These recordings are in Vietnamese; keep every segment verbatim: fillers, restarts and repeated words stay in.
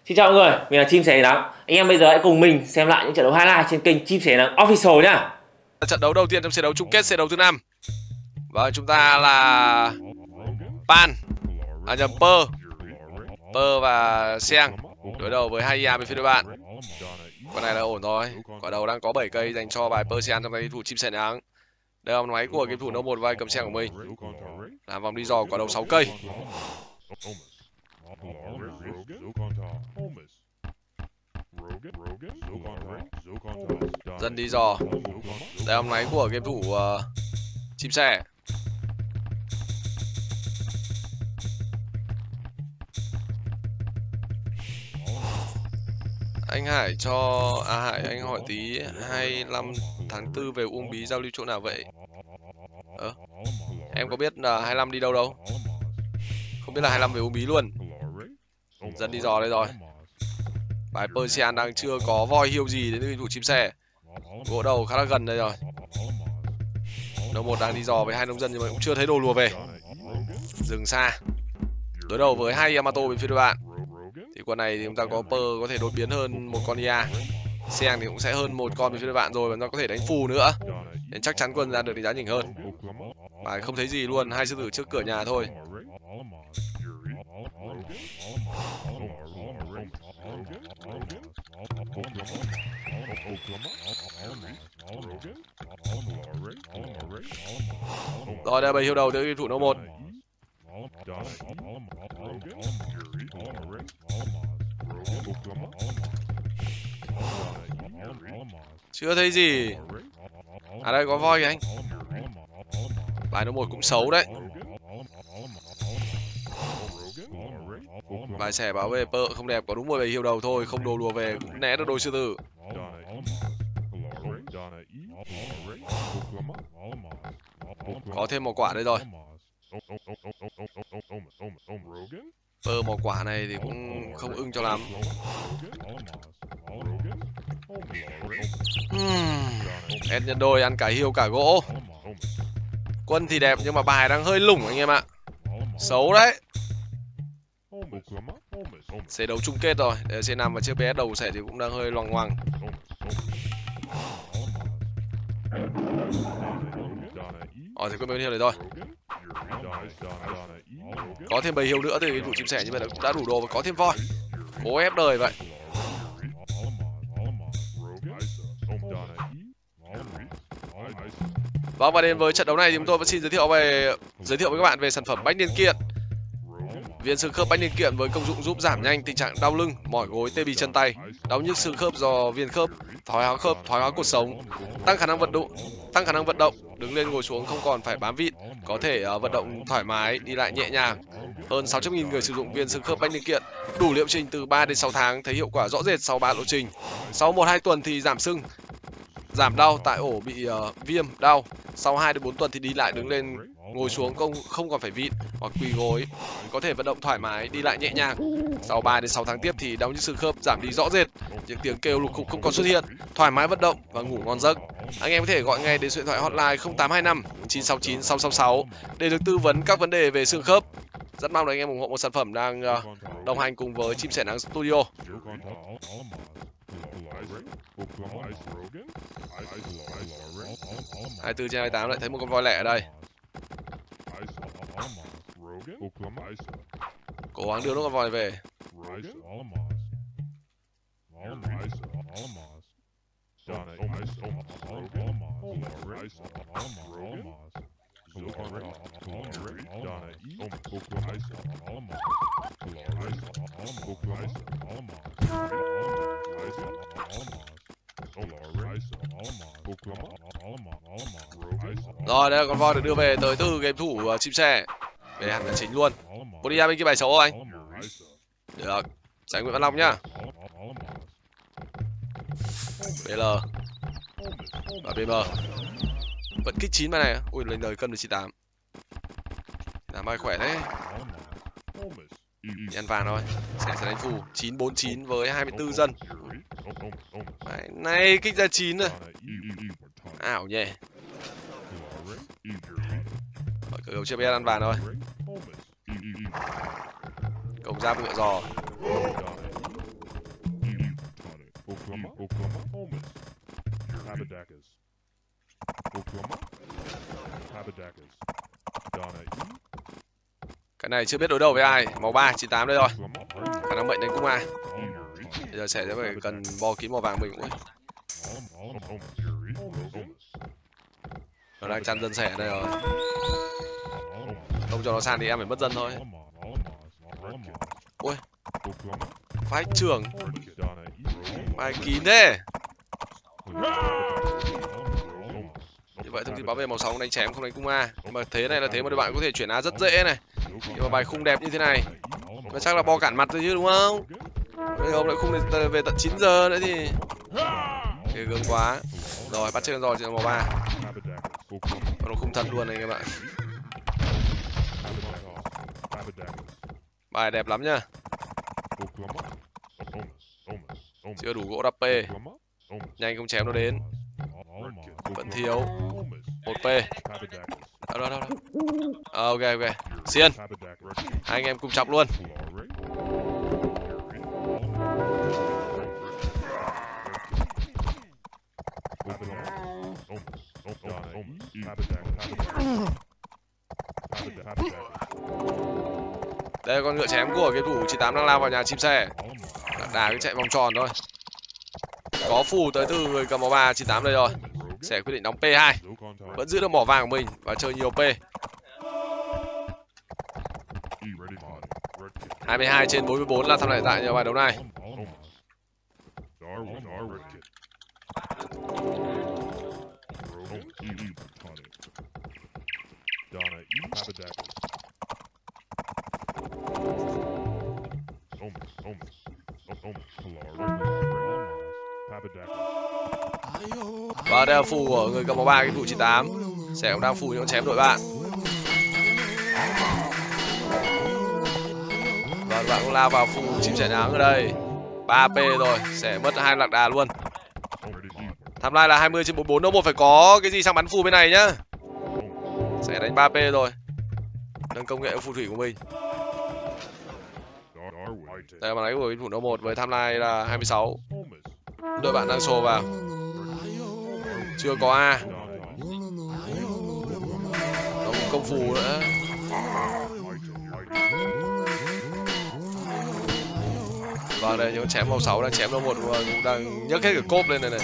Xin chào mọi người, mình là Chim Sẻ Nắng. Anh em bây giờ hãy cùng mình xem lại những trận đấu highlight trên kênh Chim Sẻ Nắng Official nhá. Trận đấu đầu tiên trong set đấu chung kết set đấu thứ năm. Và chúng ta là Pan, à nhầm Per, Per và Seang đối đầu với Haya bên phía đội bạn. Con này là ổn rồi. Quả đầu đang có bảy cây dành cho bài Per Seang trong tay thủ Chim Sẻ Nắng. Đây là máy của game thủ No một vai cầm Seang của mình. Làm vòng đi dò quả đầu sáu cây. Dần đi dò. Đây là máy của game thủ uh, Chim Sẻ. Anh Hải cho à Hải anh hỏi tí hai mươi lăm tháng tư về Uông Bí giao lưu chỗ nào vậy? Ờ, em có biết là hai mươi lăm đi đâu đâu? Không biết là hai mươi lăm về Uông Bí luôn. Dần đi dò đây rồi. Bài Persian đang chưa có voi hiêu gì đến vụ Chim Sẻ. Gỗ đầu khá là gần đây rồi. No một đang đi dò với hai nông dân nhưng mà cũng chưa thấy đồ lùa về. Dừng xa. Đối đầu với hai Yamato bên phía đội bạn. Thì con này thì chúng ta có Per có thể đột biến hơn một con Ia. Seang thì cũng sẽ hơn một con bên phía đội bạn rồi, và nó có thể đánh phù nữa. Nên chắc chắn quân ra được đánh giá nhỉnh hơn. Bài không thấy gì luôn, hai sư tử trước cửa nhà thôi. Rồi đây bầy hiêu đầu tới thủ No một. Chưa thấy gì. À đây có voi kìa anh. Bài No một cũng xấu đấy. Bài Sẻ bảo về Per không đẹp, có đúng một bầy hiêu đầu thôi, không đồ lùa về cũng né được đôi sư tử. Có thêm một quả đây rồi. Per một quả này thì cũng không ưng cho lắm. Ed nhân đôi ăn cả hiêu cả gỗ. Quân thì đẹp nhưng mà bài đang hơi lủng anh em ạ. Xấu đấy. Sẽ đấu chung kết rồi. Để C năm và chiếc bé đầu Sẻ thì cũng đang hơi loằng ngoằng. Rồi thì quân bầy hiêu này thôi. Có thêm bầy hiêu nữa thì thủ Chim Sẻ như vậy là cũng đã đủ đồ và có thêm voi. Cố ép đời vậy. Vâng, và đến với trận đấu này thì chúng tôi vẫn xin giới thiệu về giới thiệu với các bạn về sản phẩm Bách Niên Kiện. Viên xương khớp Bách Niên Kiện với công dụng giúp giảm nhanh tình trạng đau lưng, mỏi gối, tê bì chân tay, đau nhức xương khớp do viêm khớp, thoái hóa khớp, thoái hóa cột sống, tăng khả năng vận động, tăng khả năng vận động, đứng lên ngồi xuống không còn phải bám vịn, có thể uh, vận động thoải mái, đi lại nhẹ nhàng. Hơn sáu trăm nghìn người sử dụng viên xương khớp Bách Niên Kiện, đủ liệu trình từ ba đến sáu tháng, thấy hiệu quả rõ rệt sau ba lộ trình. Sau một hai tuần thì giảm sưng, giảm đau tại ổ bị uh, viêm đau. Sau hai đến bốn tuần thì đi lại đứng lên ngồi xuống không không còn phải vịn hoặc quỳ gối, có thể vận động thoải mái, đi lại nhẹ nhàng. Sau ba đến sáu tháng tiếp thì đau nhức xương khớp giảm đi rõ rệt, những tiếng kêu lục cục không còn xuất hiện, thoải mái vận động và ngủ ngon giấc. Anh em có thể gọi ngay đến số điện thoại hotline không tám hai năm chín sáu chín sáu sáu sáu để được tư vấn các vấn đề về xương khớp. Rất mong là anh em ủng hộ một sản phẩm đang uh, đồng hành cùng với Chim Sẻ Nắng Studio. hai mươi tư trên hai mươi tám lại thấy một con voi lẻ ở đây. Cố gắng đưa nó con voi về. Rồi đây là con voi được đưa về tới từ game thủ uh, Chim Sẻ. Về hẳn là chính luôn. Có đi ra bên kia bài xấu không anh? Được. Giải Nguyễn Văn Long nhá. bê lờ và bê em vẫn kích chín bài này. Ui lên đời cân được chín tám. Làm bài khỏe thế. Đi ăn vàng thôi. Sẽ sẽ đánh phù chín bốn chín với hai mươi tư dân. Đấy, này kích ra chín rồi. Ảo nhỉ. Cửa cầu chia bé ăn vàng thôi. Cổng ra ngựa giò. Cái này chưa biết đối đầu với ai. Màu ba chín tám đây rồi. Khả năng mệnh đánh cung A. Bây giờ sẽ phải cần bo kín màu vàng mình cũng. Nó đang chăn dân sẻ đây rồi. Không cho nó san thì em phải mất dân thôi. Ui, phái trưởng bài kín thế. Như vậy thông tin báo về màu sáu đánh chém không đánh cung A. Nhưng mà thế này là thế mà các bạn có thể chuyển A rất dễ này. Nhưng mà bài khung đẹp như thế này mà chắc là bo cản mặt rồi chứ đúng không? Bây giờ ông lại khung về tận chín giờ nữa thì ghê gớm quá. Rồi bắt trên rồi trên màu ba. Nó khung thật luôn này các bạn. Bài đẹp lắm nhá. Chưa đủ gỗ đắp P. Nhanh không chém nó đến. Vẫn thiếu một P. Đâu đâu đâu. À, ok ok. Xiên. Hai anh em cùng chọc luôn. Đây con ngựa chém của cái thủ chín tám đang lao vào nhà chim sẻ. Đà cái chạy vòng tròn thôi. Có phù tới từ người cầm màu ba chín tám đây rồi. Sẽ quyết định đóng P hai. Vẫn giữ được mỏ vàng của mình và chơi nhiều P. hai mươi hai trên bốn mươi bốn là tham lại tại bài đấu này. Và đây là phù của người cầm màu ba cái thủ chín tám. Sẽ cũng đang phù những chém đội bạn. Và bạn cũng lao vào phù chim sẻ nháng ở đây. ba P rồi, sẽ mất hai lạc đà luôn. Tham lai là hai mươi trên bốn mươi bốn, đâu một phải có cái gì sang bắn phù bên này nhá. Sẽ đánh ba P rồi. Nâng công nghệ phù thủy của mình. Đây là màn đánh của thủ đấu một với tham lai là hai mươi sáu. Đội bạn đang sồ vào. Chưa có A. Nó cũng công phù nữa. Vâng, đây những chém màu sáu đang chém đấu một cũng đang nhấc hết cả cốp lên này này.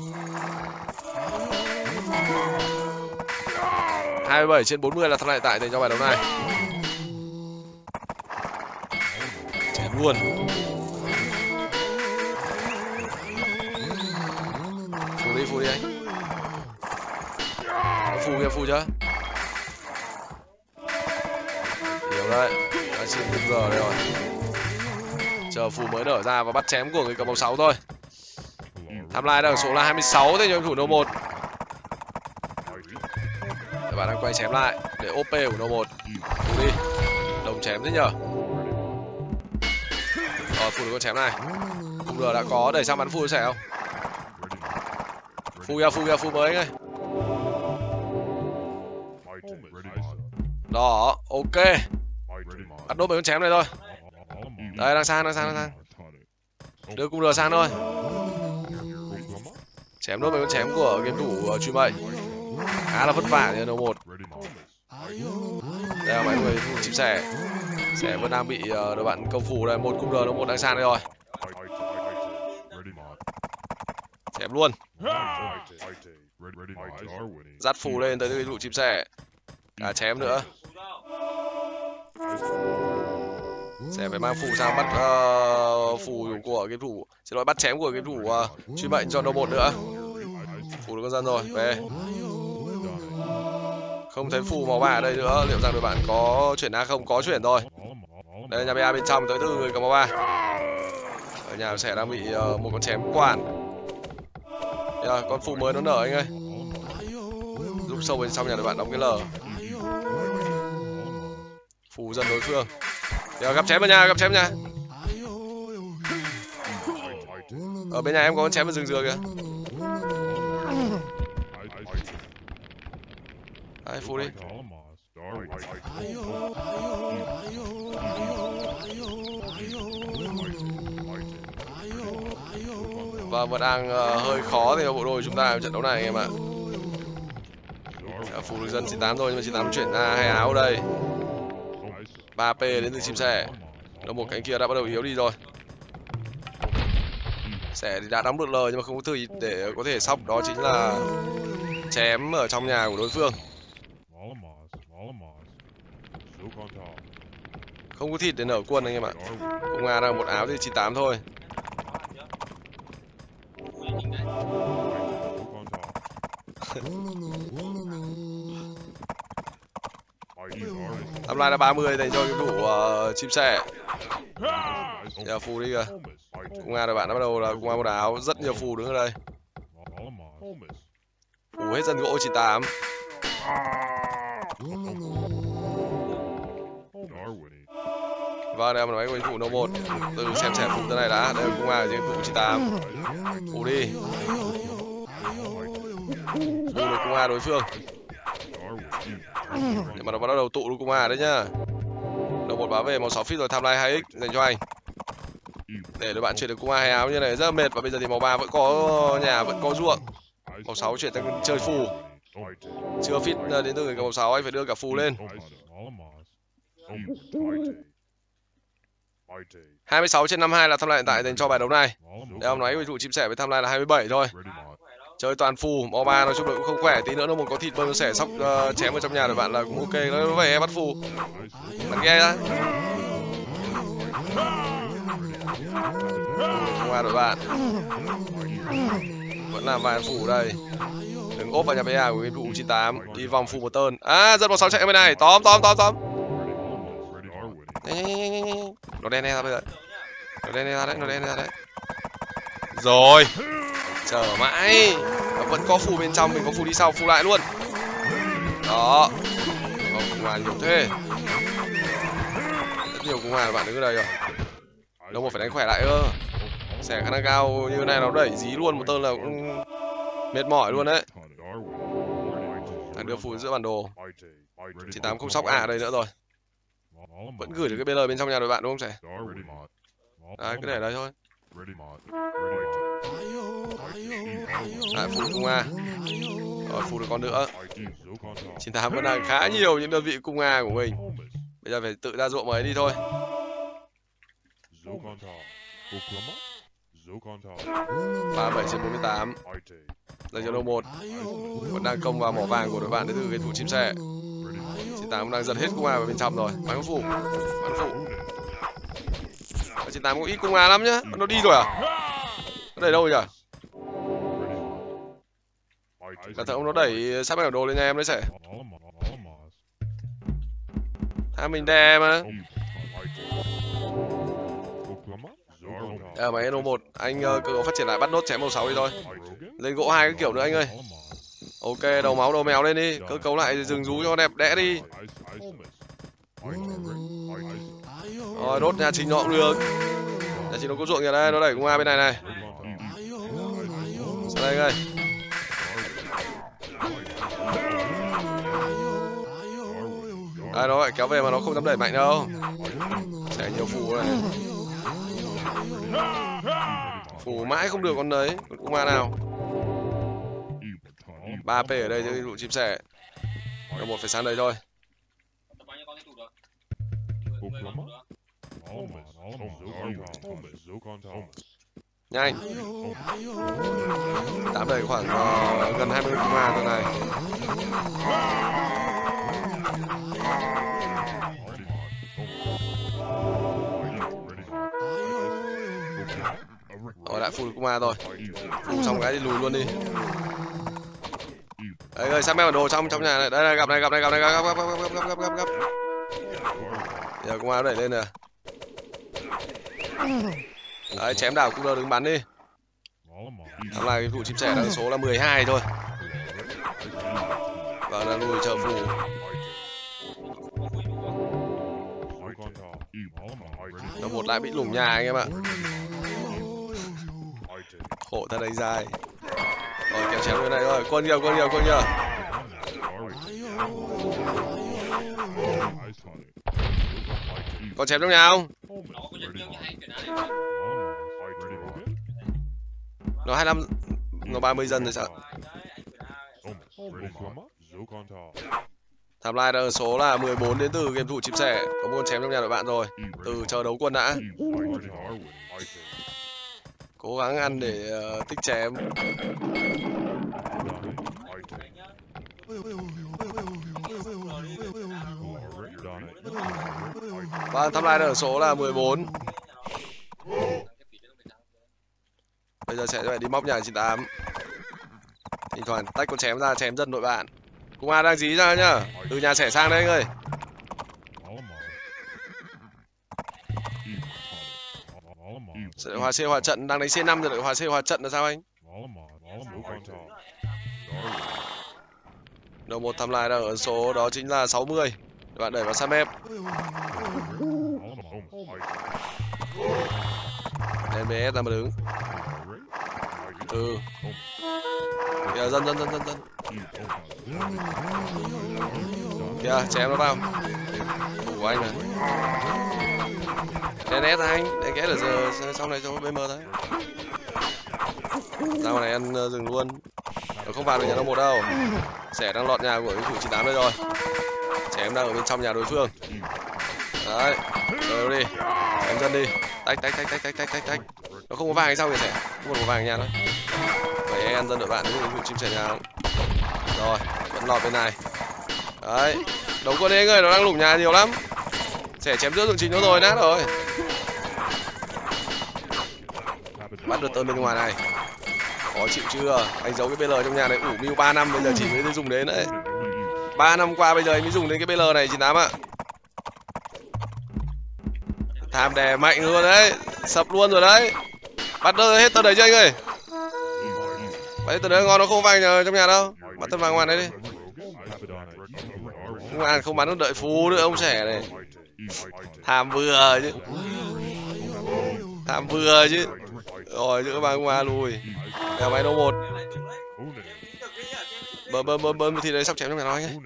hai mươi bảy trên bốn mươi là thắng lại tại dành cho bài đấu này. Chém luôn. Phù đi, phù đi anh. Phù kia, phù chưa? Hiểu đấy. Đã xin đúng giờ đây rồi. Chờ phù mới nở ra và bắt chém của người cầm màu sáu thôi. Tham lai đang ở số là hai mươi sáu thế nhưng thủ nô một. Các bạn đang quay chém lại để ô pê của nô một. Phù đi. Đồng chém thế nhờ. Rồi phù được con chém này. Khung R đã có, đẩy sang bắn phù sẽ không? Phù kìa, phù kìa, phù mới anh ơi. Đó, ok. Bắt nốt mấy con chém này thôi. Đây, đang sang, đang sang, đang sang. Đưa cung R sang thôi. Chém nốt mấy con chém của game thủ truy mệnh. Khá là vất vả như nô một. Đây là mấy người thủ chim sẻ. Sẻ vẫn đang bị uh, đội bạn công phủ đây. Một cung R, nô một đang sang đây rồi. Chém luôn. Dắt phù lên tới cái thủ chim sẻ. Cả chém nữa. Sẽ phải mang phù sang bắt uh, phù của game thủ. Xin lỗi, bắt chém của game thủ uh, truy mệnh cho nô một nữa. Phù được con dân rồi, về. Không thấy phù màu ba ở đây nữa, liệu rằng đội bạn có chuyển A không? Có chuyển rồi. Đây là nhà bê a bên trong tới từ người cầm màu ba. Ở nhà sẽ đang bị uh, một con chém quản. Yeah, con phù mới nó nở anh ơi. Giúp sâu bên trong nhà đội bạn đóng cái lở. Phù dân đối phương. Yeah, gặp chém vào nhà, gặp chém nhà. Ở bên nhà em có con chém vào rừng dừa kìa. Đấy, phù đi. Và vẫn đang uh, hơi khó thì bộ đôi chúng ta ở trận đấu này anh em ạ. Phù được dân chín tám thôi nhưng mà chín tám chuyển ra hai áo đây. ba P đến từ chim sẻ. Đầu một cánh kia đã bắt đầu yếu đi rồi. Sẻ thì đã đóng được lời nhưng mà không có thứ để có thể sóc, đó chính là chém ở trong nhà của đối phương. Không có thịt để nở quân anh em ạ. Cung A đang một áo thì chín tám thôi. Tầm lại là ba mươi dành cho cái vụ uh, chim sẻ. Giờ phù đi kìa. Cung A rồi bạn đã bắt đầu là cung A một áo, rất nhiều phù đứng ở đây. Phù hết dân gỗ chín tám. Vâng, đây là máy của vụ nô một. Từ xem xem phù thế này đã. Đây là cung A trên vụ chín tám. Phù đi. Phù được cung A đối phương. Nhưng mà nó bắt đầu tụ được cung A đấy nhá. Đầu một báo về màu sáu feet rồi, tham lai hai x dành cho anh. Để đôi bạn chuyển được cung A hai áo như này rất là mệt. Và bây giờ thì màu ba vẫn có nhà, vẫn có ruộng. Màu sáu chuyển sang chơi phù. Chưa fit đến từ người màu sáu, anh phải đưa cả phù lên. hai mươi sáu trên năm mươi hai là tham lai hiện tại dành cho bài đấu này. Đây ông nói với vụ chim sẻ với tham lai là hai mươi bảy thôi. Chơi toàn phù, màu ba nói chung là cũng không khỏe, tí nữa nó một có thịt bơm sẻ sóc uh, chém ở trong nhà của bạn là cũng ok. Nó về bắt phù. Bắn nghe ra. Không qua đội bạn. Vẫn làm vài phù đây. Đừng ốp vào nhà bê a của cái vụ chín tám, đi vòng phù một tơn. À, dân một sáu chạy bên này, tóm tóm tóm tóm. Nó đen ra bây giờ. Nó đen ra đấy, nó đen ra đấy. Rồi. Chờ mãi. Nó vẫn có phù bên trong, mình có phù đi sau, phù lại luôn. Đó. Không, cung A nhiều thế. Rất nhiều cung A của bạn đứng ở đây rồi. Đâu mà phải đánh khỏe lại ơ. Xẻ khả năng cao như thế này nó đẩy dí luôn một tơn là cũng mệt mỏi luôn đấy. Đang đưa phù giữa bản đồ. chín tám không sóc A ở đây nữa rồi. Vẫn gửi được cái bê lờ bên trong nhà đội bạn đúng không trẻ? Đấy, cứ để đây thôi. Đấy, phù cung A. Rồi, phù được con nữa. chín tám vẫn đang khá nhiều những đơn vị cung A của mình. Bây giờ phải tự ra ruộng mới đi thôi. ba mươi bảy trên bốn mươi tám. Đây cho đâu một. Vẫn đang công vào mỏ vàng của đội bạn đến từ cái thủ chim sẻ. chín tám đang giật hết cung A vào bên trong rồi. Bắn phù. Bắn phù. chín tám cũng ít cung A lắm nhá. Nó đi rồi à? Nó đẩy đâu rồi nhỉ? Cẩn thận ông nó đẩy sát bản đồ lên nha em đấy sẽ. À mình đè mà. À, máy N một anh uh, cứ phát triển lại bắt nốt chém màu sáu đi thôi. Lên gỗ hai cái kiểu nữa anh ơi. Ok, đầu máu đầu mèo lên đi, cơ cấu lại rừng rú cho đẹp đẽ đi. Rồi đốt nhà chính nó cũng được. Nhà chính nó có ruộng kìa đây, nó đẩy cung A bên này này. Sang đây anh ơi. Đây nó lại kéo về mà nó không dám đẩy mạnh đâu. Sẽ nhiều phù này. Phù mãi không được con đấy, con cung A nào. ba P ở đây cho vụ chim sẻ. Rồi một phải sang đây thôi. Nhanh. Tạm đầy khoảng uh, gần hai mươi cung A tuần này. Rồi lại phù được cung A rồi. Phù xong cái thì lùi luôn đi. Đấy ơi, sang bản đồ trong trong nhà này. Đây này, gặp này, gặp này, gặp này, gặp gặp gặp gặp gặp gặp gặp gặp. Giờ cung A đẩy lên nè. Đấy, chém đảo cũng đứng bắn đi. Hôm nay cái vụ chim sẻ đang số là mười hai thôi. Và là lùi chờ phù. Nó một lại bị lủng nhà anh em ạ. Khổ thật đánh dài. Rồi kéo chém bên này rồi, quân kìa, quân kìa, quân kìa. Còn chém trong nhà không? Nó hai mươi lăm, nó ba mươi dân rồi sao? Timeline ở số là mười bốn đến từ game thủ chim sẻ. Có một con chém trong nhà đội bạn rồi. Từ chờ đấu quân đã. Cố gắng ăn để uh, tích chém. Và timeline ở số là mười bốn. Bây giờ sẽ phải đi móc nhà chín tám. Thỉnh thoảng tách con chém ra chém dân đội bạn. Cùng A đang dí ra nhá. Từ nhà sẻ sang đây anh ơi. Đội Hòa C hòa trận đang đánh C năm rồi, đội Hòa C hòa trận là sao anh? Đầu một tham lai đang ở số đó chính là sáu mươi. Bạn đẩy vào Sam em. en bê ét ra mà đứng. Ừ. Kìa dân dân dân dân dân. Kìa chém nó vào. Của anh này. Đen ép anh, để ghé ở giờ sau này cho bê em thôi. Ra ngoài này ăn dừng luôn. Nó không vào được nhà nó một đâu. Sẻ đang lọt nhà của cái thủ chín tám đây rồi. Chém đang ở bên trong nhà đối phương. Đấy, rồi đi. Chém dân đi. Tách tách tách tách tách tách tách tách. Nó không có vàng hay sao kìa sẻ? Không có vàng nhà đó. Vậy em ăn dân đội bạn với thủ chim sẻ nhà. Rồi, vẫn lọt bên này. Đấy, đấu quân đi anh ơi, nó đang lủng nhà nhiều lắm. Sẻ chém giữa tượng chính nó rồi, nát rồi. Bắt được tơn bên ngoài này. Khó chịu chưa? Anh giấu cái bê lờ trong nhà này ủ mưu ba năm, bây giờ chỉ mới dùng đến đấy. ba năm qua bây giờ anh mới dùng đến cái bê lờ này chín tám ạ. Tham đè mạnh luôn đấy. Sập luôn rồi đấy. Bắt đơ hết tơn đấy chứ anh ơi. Bắt tơn đấy ngon, nó không vàng trong nhà đâu. Bắt tơn vàng ngoài đấy đi. Không ăn không bắn nó đợi phú nữa ông trẻ này. Tham vừa chứ. Tham vừa chứ. Rồi giữa vàng qua lùi. Đèo máy đâu một. Bơm bơm bơm bơm thì đấy sắp chém trong nhà nó anh ấy.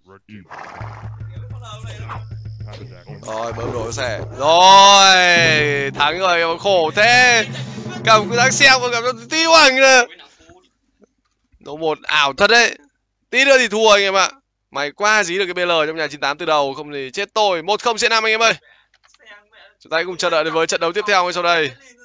Rồi bơm đổ sẻ. Rồi thắng rồi, khổ thế. Cầm cái thắng xe mà cầm nó tiêu anh nè. Đấu một ảo thật đấy. Tí nữa thì thua anh em ạ. Mày qua dí được cái bê lờ trong nhà chín tám từ đầu, không thì chết tôi. Một không C năm anh em ơi. Chúng ta cùng chờ đợi đến với trận đấu tiếp theo ngay sau đây.